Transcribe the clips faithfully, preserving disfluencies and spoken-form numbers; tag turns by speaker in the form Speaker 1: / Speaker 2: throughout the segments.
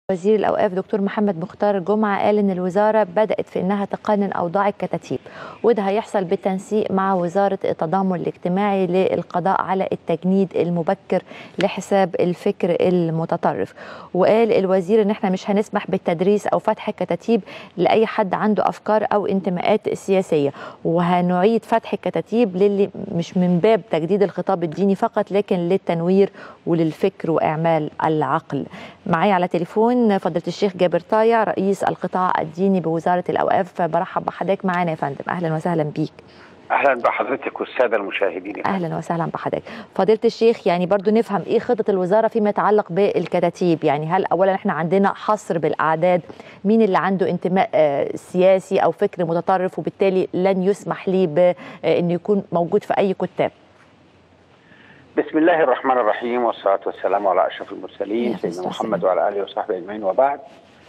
Speaker 1: وزير الأوقاف دكتور محمد مختار الجمعة قال إن الوزارة بدأت في إنها تقنن أوضاع الكتاتيب، وده هيحصل بالتنسيق مع وزارة التضامن الاجتماعي للقضاء على التجنيد المبكر لحساب الفكر المتطرف. وقال الوزير إن إحنا مش هنسمح بالتدريس أو فتح الكتاتيب لأي حد عنده أفكار أو انتماءات سياسية، وهنعيد فتح الكتاتيب للي مش من باب تجديد الخطاب الديني فقط لكن للتنوير وللفكر وإعمال العقل. معايا على تليفون فضيلة الشيخ جابر طايع رئيس القطاع الديني بوزارة الأوقاف. برحب بحضرتك معانا يا فندم. أهلا وسهلا بيك.
Speaker 2: أهلا بحضرتك والسادة المشاهدين.
Speaker 1: أهلا وسهلا بحضرتك فضيلة الشيخ. يعني برضو نفهم إيه خطة الوزارة فيما يتعلق بالكتاتيب. يعني هل أولا إحنا عندنا حصر بالأعداد، مين اللي عنده انتماء سياسي أو فكر متطرف وبالتالي لن يسمح ليه بأنه يكون موجود في أي كتاب؟
Speaker 2: بسم الله الرحمن الرحيم والصلاة والسلام على أشرف المرسلين سيدنا محمد وعلى آله وصحبه أجمعين، وبعد.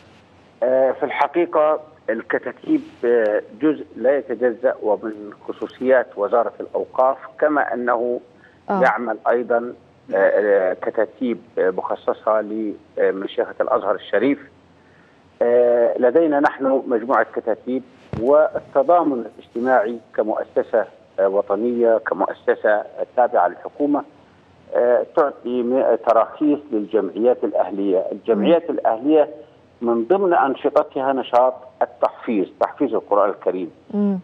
Speaker 2: في الحقيقة الكتاتيب جزء لا يتجزأ ومن خصوصيات وزارة الأوقاف، كما أنه أوه. يعمل أيضا كتاتيب مخصصة لمشيخة الأزهر الشريف. لدينا نحن مجموعة كتاتيب، والتضامن الاجتماعي كمؤسسة وطنية كمؤسسة تابعة للحكومة تعطي تراخيص للجمعيات الأهلية. الجمعيات الأهلية من ضمن أنشطتها نشاط التحفيظ، تحفيظ القرآن الكريم. مم.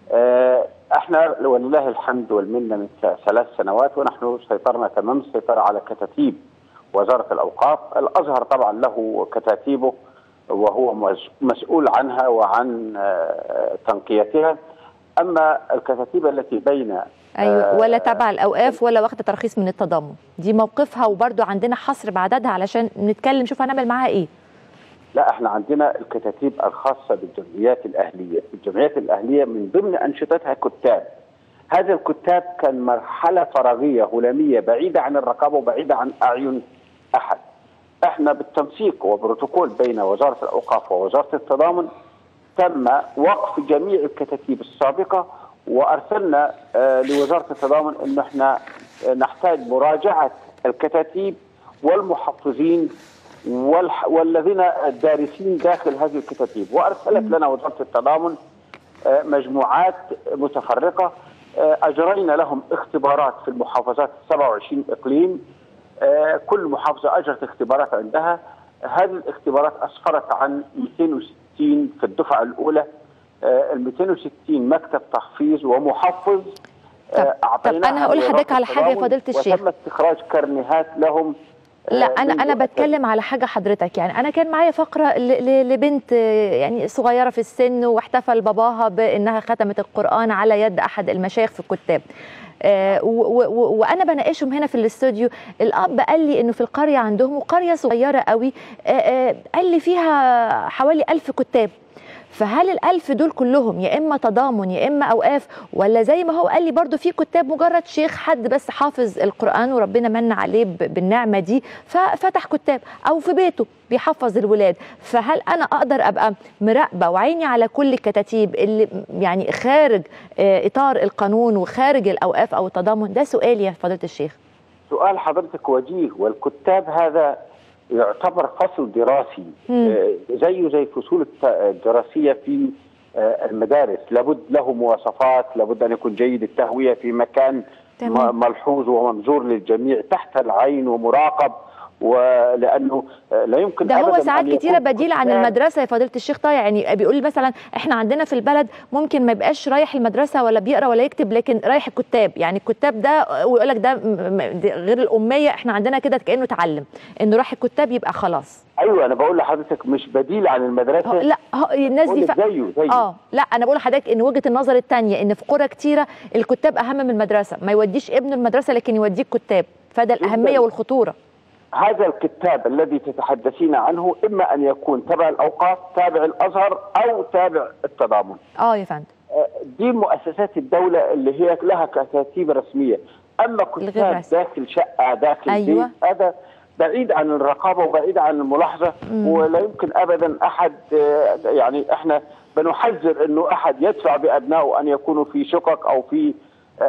Speaker 2: احنا ولله الحمد والمنة من ثلاث سنوات ونحن سيطرنا تمام السيطرة على كتاتيب وزارة الأوقاف. الأزهر طبعا له كتاتيبه وهو مسؤول عنها وعن تنقيتها، أما الكتاتيب التي بين
Speaker 1: أيوة ولا تبع الأوقاف ولا واخدة ترخيص من التضامن، دي موقفها وبرضو عندنا حصر بعددها علشان نتكلم شوف هنعمل معاها إيه.
Speaker 2: لا، احنا عندنا الكتاتيب الخاصة بالجمعيات الأهلية. الجمعيات الأهلية من ضمن أنشطتها كتاب. هذا الكتاب كان مرحلة فراغية هلامية بعيدة عن الرقابة وبعيدة عن أعين أحد. احنا بالتنسيق وبروتوكول بين وزارة الأوقاف ووزارة التضامن تم وقف جميع الكتاتيب السابقة، وأرسلنا آه لوزارة التضامن أن احنا آه نحتاج مراجعة الكتاتيب والمحفظين والذين الدارسين داخل هذه الكتاتيب، وأرسلت لنا وزارة التضامن آه مجموعات متفرقة. آه أجرينا لهم اختبارات في المحافظات سبعة وعشرين إقليم. آه كل محافظة أجرت اختبارات عندها. هذه الاختبارات أسفرت عن مئتين وستين في الدفعة الأولى. ال مئتين وستين مكتب تحفيظ ومحفظ.
Speaker 1: طب, طب انا هقول لحضرتك على حاجه يا فضيله الشيخ.
Speaker 2: وتم استخراج كرنيهات لهم.
Speaker 1: لا انا انا بتكلم على حاجه حضرتك. يعني انا كان معايا فقره لبنت يعني صغيره في السن، واحتفل باباها بانها ختمت القران على يد احد المشايخ في الكتاب. آه وانا بناقشهم هنا في الاستوديو. الاب قال لي انه في القريه عندهم، وقريه صغيره قوي، آه آه قال لي فيها حوالي ألف كتاب. فهل الألف دول كلهم يا إما تضامن يا إما أوقاف، ولا زي ما هو قال لي برضو في كتاب مجرد شيخ حد بس حافظ القرآن وربنا من عليه بالنعمة دي ففتح كتاب، أو في بيته بيحفظ الولاد؟ فهل أنا أقدر أبقى مراقبة وعيني على كل الكتاتيب اللي يعني خارج إطار القانون وخارج الأوقاف أو التضامن؟ ده سؤالي يا فضيلة الشيخ.
Speaker 2: سؤال حضرتك وجيه، والكتاب هذا يعتبر فصل دراسي زيه زي الفصول الدراسية في المدارس. لابد له مواصفات، لابد أن يكون جيد التهوية في مكان تمام. ملحوظ ومنظور للجميع تحت العين ومراقب، ولانه لا يمكن
Speaker 1: ده هو ساعات كتيره بديل عن المدرسه يا فضيله الشيخ طايع. يعني بيقول مثلا احنا عندنا في البلد ممكن ما يبقاش رايح المدرسه ولا بيقرا ولا يكتب، لكن رايح الكتاب. يعني الكتاب ده ويقول لك ده غير الاميه، احنا عندنا كده كانه اتعلم انه راح الكتاب يبقى خلاص.
Speaker 2: ايوه انا بقول لحضرتك مش بديل عن المدرسه.
Speaker 1: لا الناس دي ف...
Speaker 2: زيه زيه
Speaker 1: اه لا انا بقول لحضرتك ان وجهه النظر الثانيه ان في قرى كتيره الكتاب اهم من المدرسه، ما يوديش ابنه المدرسه لكن يوديه الكتاب، فده الاهميه والخطوره.
Speaker 2: هذا الكتاب الذي تتحدثين عنه اما ان يكون تبع الاوقاف، تابع الازهر، او تابع التضامن.
Speaker 1: اه يا فندم.
Speaker 2: دي مؤسسات الدوله اللي هي لها كتاتيب رسميه. اما كتاب داخل شقه داخل
Speaker 1: أيوة.
Speaker 2: بيت هذا بعيد عن الرقابه وبعيد عن الملاحظه. مم. ولا يمكن ابدا احد، يعني احنا بنحذر انه احد يدفع بابنائه ان يكونوا في شقق او في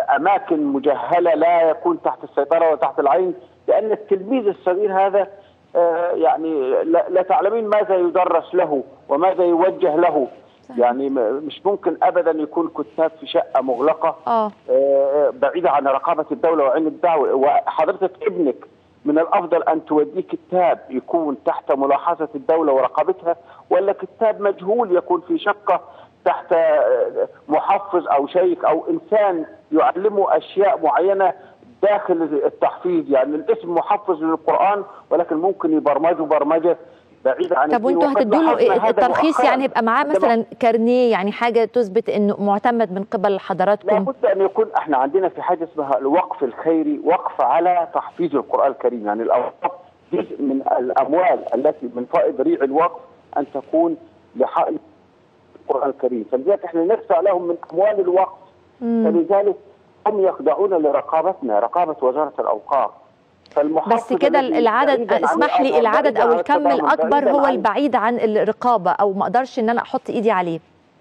Speaker 2: اماكن مجهله لا يكون تحت السيطره وتحت العين، لان التلميذ الصغير هذا يعني لا, لا تعلمين ماذا يدرس له وماذا يوجه له. يعني مش ممكن ابدا يكون كتاب في شقه مغلقه
Speaker 1: اه
Speaker 2: بعيده عن رقابه الدوله وعين الدعوه. وحضرتك ابنك من الافضل ان توديه كتاب يكون تحت ملاحظه الدوله ورقابتها، ولا كتاب مجهول يكون في شقه تحت محفظ او شيخ او انسان يعلمه اشياء معينه داخل التحفيظ. يعني الاسم محفظ للقران ولكن ممكن يبرمجه برمجه بعيده عن.
Speaker 1: طب وانتوا هتدوا له الترخيص يعني يبقى معاه مثلا كارنيه، يعني حاجه تثبت انه معتمد من قبل حضراتكم؟
Speaker 2: لابد ان يكون احنا عندنا في حاجه اسمها الوقف الخيري، وقف على تحفيظ القران الكريم. يعني الاوقاف جزء من الاموال التي من فائض ريع الوقف ان تكون لحائط القران الكريم، فلذلك احنا ندفع لهم من اموال الوقف. فلذلك هم يخضعون لرقابتنا، رقابه وزاره الاوقاف.
Speaker 1: بس كده العدد، اسمح لي، العدد او الكم الاكبر هو البعيد عن الرقابه، او ما اقدرش ان انا احط ايدي عليه.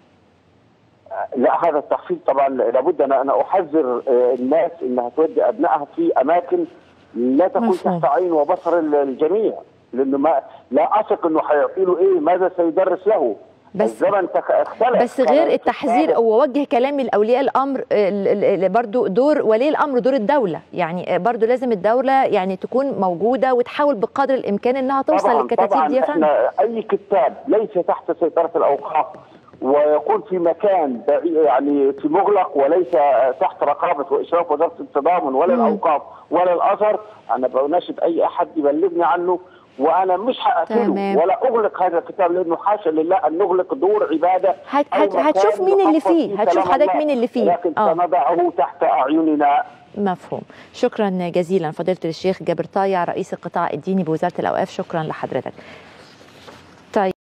Speaker 2: لا، هذا التخفيض طبعا لابد. انا انا احذر الناس انها تودي ابنائها في اماكن لا تكون مفهوم. تحت عين وبصر الجميع، لانه ما لا اثق انه هيعطي له ايه، ماذا سيدرس له.
Speaker 1: بس
Speaker 2: الزمن اختلف.
Speaker 1: بس غير التحذير ووجه كلامي لاولياء الامر، برضو دور ولي الامر دور الدوله. يعني برضو لازم الدوله يعني تكون موجوده وتحاول بقدر الامكان انها توصل للكتاتيب دي. يا فندم
Speaker 2: اي كتاب ليس تحت سيطره الاوقاف ويكون في مكان يعني في مغلق وليس تحت رقابه واشراف وزاره التضامن ولا م. الاوقاف ولا الازهر، انا بناشد اي احد يبلغني عنه، وانا مش هقفله ولا اغلق هذا الكتاب، لانه حاشا لله ان نغلق دور عباده.
Speaker 1: هت هت هتشوف مين اللي فيه، هتشوف حضرتك مين اللي فيه،
Speaker 2: لكن سنضعه تحت اعيننا.
Speaker 1: مفهوم. شكرا جزيلا فضيله الشيخ جابر طايع رئيس القطاع الديني بوزاره الاوقاف، شكرا لحضرتك. طيب.